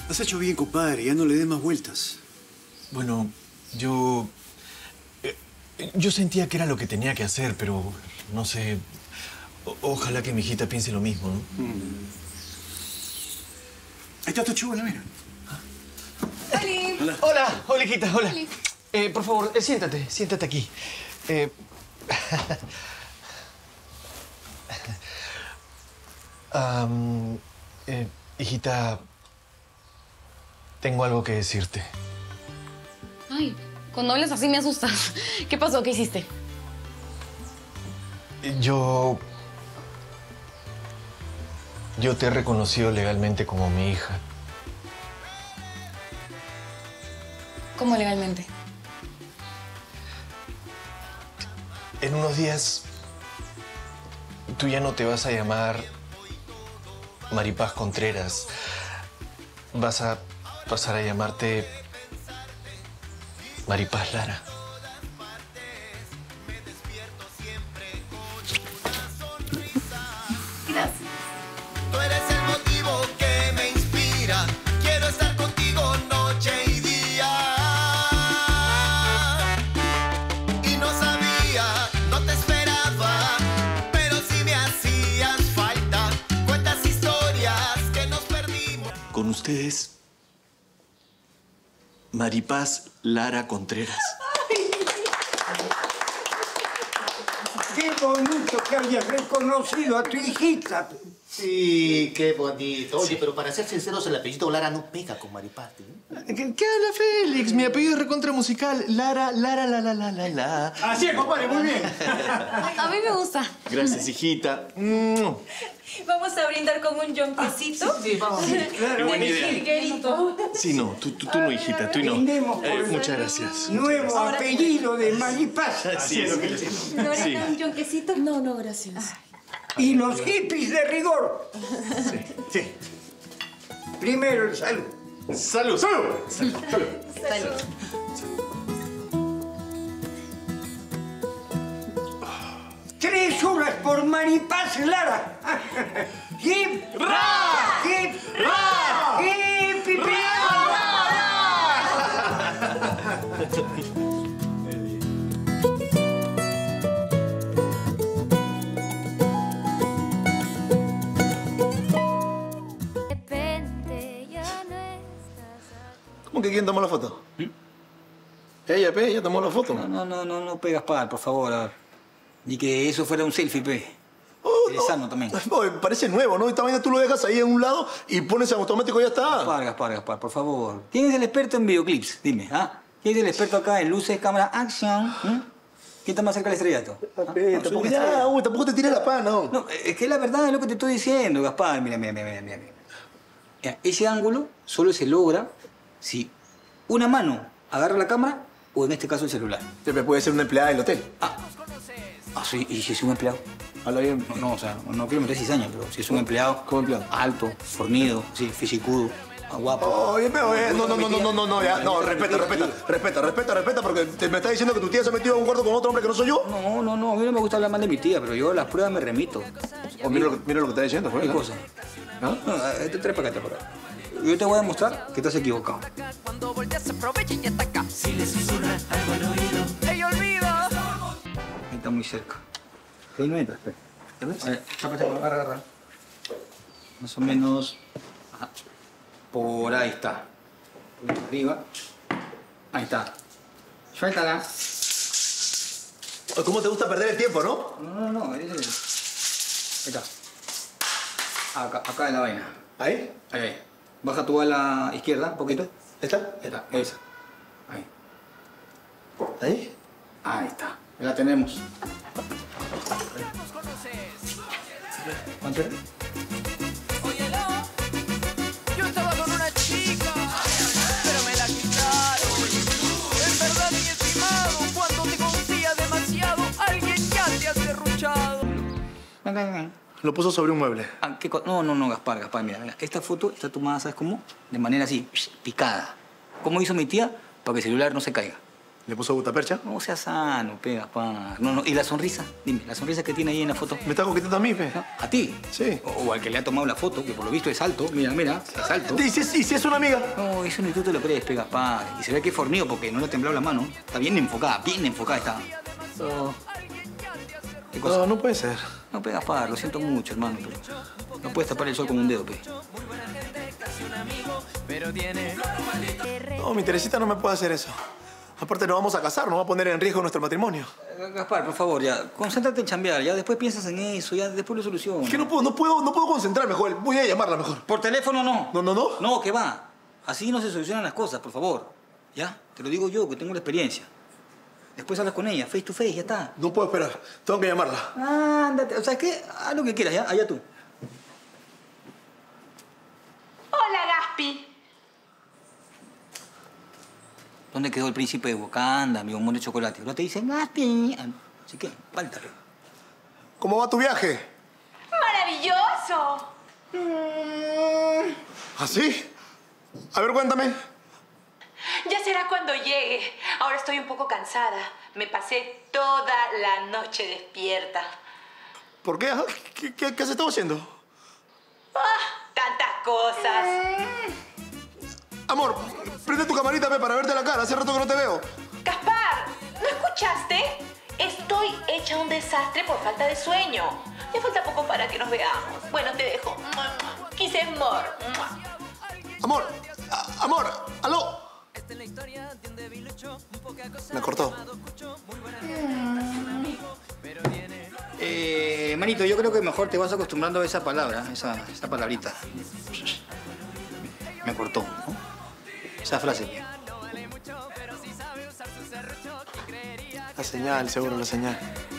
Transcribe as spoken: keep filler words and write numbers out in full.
Has hecho bien, compadre. Ya no le des más vueltas. Bueno, yo... Eh, yo sentía que era lo que tenía que hacer, pero no sé... O ojalá que mi hijita piense lo mismo, ¿no? Mm. Ahí está tu chulo, mira. ¡Oli! Hola. Hola, hola, hijita, hola. Oli. Eh, por favor, eh, siéntate, siéntate aquí. Eh... um, eh, hijita, tengo algo que decirte. Ay, cuando hablas así me asustas. ¿Qué pasó? ¿Qué hiciste? Yo... Yo te he reconocido legalmente como mi hija. ¿Cómo legalmente? En unos días, tú ya no te vas a llamar Maripaz Contreras. Vas a pasar a llamarte Maripaz Lara. Gracias. Tú eres el motivo que me inspira. Quiero estar contigo noche y día. Y no sabía, no te esperaba, pero sí me hacías falta. Cuentas historias que nos perdimos. Con ustedes, Maripaz Lara Contreras. Qué bonito que hayas reconocido a tu hijita. Sí, qué bonito. Oye, pero para ser sinceros, el apellido Lara no pega con Maripaz, ¿eh? ¿Qué, qué habla Félix? Mi apellido es recontra musical. Lara, Lara, la, la, la, la, la. Así es, compadre, muy bien. A mí me gusta. Gracias, hijita. Vamos a brindar con un yonquecito. Sí, sí, vamos. Qué buena idea. Jilguerito. Sí, no, tú, tú, tú no, hijita, tú no. Brindemos por Eh, el muchas gracias. Nuevo apellido de Maripaz. Así es. Sí. ¿Lorena, un yonquecito? No, no, gracias. Y los hippies de rigor. Sí. Sí. Primero el salud. ¡Salud! ¡Salud! ¡Salud! Salud. Tres horas por Maripaz Lara. ¡Hip! ¡Ra! ¡Hip! ¡Ra! ¡Hip! ¡Hip! ¿Cómo que quién tomó la foto? ¿Mm? Ella, pe, ella tomó la foto. No, no, no, no, no pegas Gaspar, por favor. A ver. Ni que eso fuera un selfie, pe. Oh, Eres no. sano también. Oye, parece nuevo, ¿no? Esta vaina tú lo dejas ahí en un lado y pones en automático y ya está. Gaspar, Gaspar, Gaspar, por favor. ¿Quién es el experto en videoclips? Dime, ¿ah? ¿Quién es el experto acá en luces, cámara, acción? ¿Mm? ¿Quién está más cerca del estrellato? ¿Ah? Pe, No, tampoco, soy ya, estrella. uy, tampoco te tires la pana, ¿no? No, es que la verdad es lo que te estoy diciendo, Gaspar. Mira, mira, mira, mira, mira. Mira, ese ángulo solo se logra si una mano agarra la cámara o en este caso el celular. Pepe puede ser una empleada del hotel. Ah, ah sí, ¿y si es un empleado? Habla bien. No, no, o sea, no quiero meter cizaña, pero si es un empleado... ¿Cómo empleado? Alto, fornido, sí, fisicudo, guapo. Oye, pero, oye, no, no, no, no, no, no, no, ya, no, respeta, respeta, respeta, respeta, respeta, porque te, me estás diciendo que tu tía se ha metido en un cuarto con otro hombre que no soy yo. No, no, no, a mí no me gusta hablar mal de mi tía, pero yo a las pruebas me remito. Oh, mira, lo que, mira lo que está diciendo, ¿Qué ¿verdad? cosa? ¿Ah? No, te trae para acá, trae para acá. Yo te voy a demostrar que estás equivocado. Cuando volteas se aprovecha y ya está acá. Si le susurra algo al oído, ella olvida. Ahí está muy cerca. Seis metros, espera. ¿Te ves? A ver, chapa, chapa, agarra, agarra. Más o menos... Ajá. Por ahí está. Un poquito arriba. Ahí está. Suéltala. ¿Cómo te gusta perder el tiempo, no? No, no, no. Ahí está. Acá, acá en la vaina. ¿Ahí? Ahí, ahí. Baja tu ala izquierda un poquito. ¿Esta? Ahí está, esa. Ahí. ¿Ahí? Ahí está. Ya la tenemos. ¿Cuánto era? Óyelo, yo estaba con una chica, pero me la quitaron. En verdad, mi estimado, cuando te confías demasiado, alguien ya te ha serruchado. Ven, ven, ven. Lo puso sobre un mueble. Ah, ¿qué co- no, no, no, Gaspar, Gaspar, mira, mira. Esta foto está tomada, ¿sabes cómo? De manera así, picada. ¿Cómo hizo mi tía? Para que el celular no se caiga. ¿Le puso gutapercha? No seas sano, pe, Gaspar. No, no. ¿Y la sonrisa? Dime, ¿la sonrisa que tiene ahí en la foto? ¿Me está coqueteando a mí, pe? ¿No? ¿A ti? Sí. O, o al que le ha tomado la foto, que por lo visto es alto. Mira, mira, es alto. ¿Y si es, y si es una amiga? No, eso ni tú te lo crees, pe, Gaspar. Y se ve que es fornido porque no le ha temblado la mano. Está bien enfocada, bien enfocada está. No. ¿Qué cosa? No, no puede ser. No, pe, Gaspar, lo siento mucho, hermano, pero no puedes tapar el sol con un dedo, pe. No, mi Teresita no me puede hacer eso. Aparte, nos vamos a casar, nos va a poner en riesgo nuestro matrimonio. Eh, Gaspar, por favor, ya, concéntrate en chambear, ya después piensas en eso, ya después lo solucionas. Es que no puedo, no puedo, no puedo concentrarme, Joel. Voy a llamarla mejor. ¿Por teléfono no? No, no, no. No, que va. Así no se solucionan las cosas, por favor. ¿Ya? Te lo digo yo, que tengo la experiencia. Después hablas con ella, face to face, ya está. No puedo esperar. Tengo que llamarla. Ah, ándate. O sea, es que haz lo que quieras, ¿ya? Allá tú. Hola, Gaspi. ¿Dónde quedó el príncipe de Wakanda, mi bombón de chocolate? Ahora te dicen, Gaspi. Así que, páltale. ¿Cómo va tu viaje? ¡Maravilloso! ¿Así? A ver, cuéntame. Ya será cuando llegue. Ahora estoy un poco cansada. Me pasé toda la noche despierta. ¿Por qué? ¿Qué, qué, qué has estado haciendo? ¡Ah! ¡Tantas cosas! Amor, prende tu camarita, pe, para verte la cara. Hace rato que no te veo. ¡Gaspar! ¿No escuchaste? Estoy hecha un desastre por falta de sueño. Me falta poco para que nos veamos. Bueno, te dejo. Quise more. Amor, a- amor, aló. Me cortó. Eh, manito, yo creo que mejor te vas acostumbrando a esa palabra, esa, esa palabrita. Me cortó, ¿no? Esa frase. La señal, seguro, la señal.